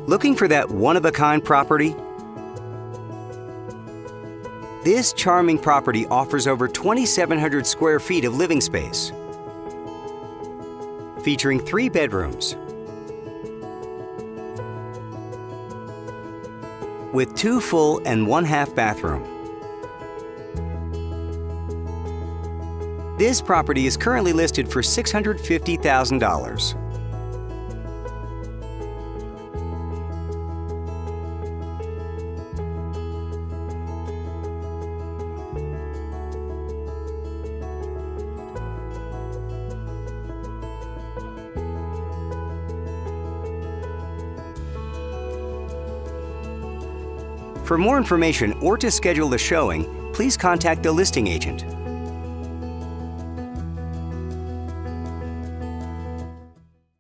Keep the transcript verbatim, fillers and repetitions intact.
Looking for that one-of-a-kind property? This charming property offers over twenty-seven hundred square feet of living space, featuring three bedrooms with two full and one half bathroom. This property is currently listed for six hundred fifty thousand dollars. For more information or to schedule a showing, please contact the listing agent.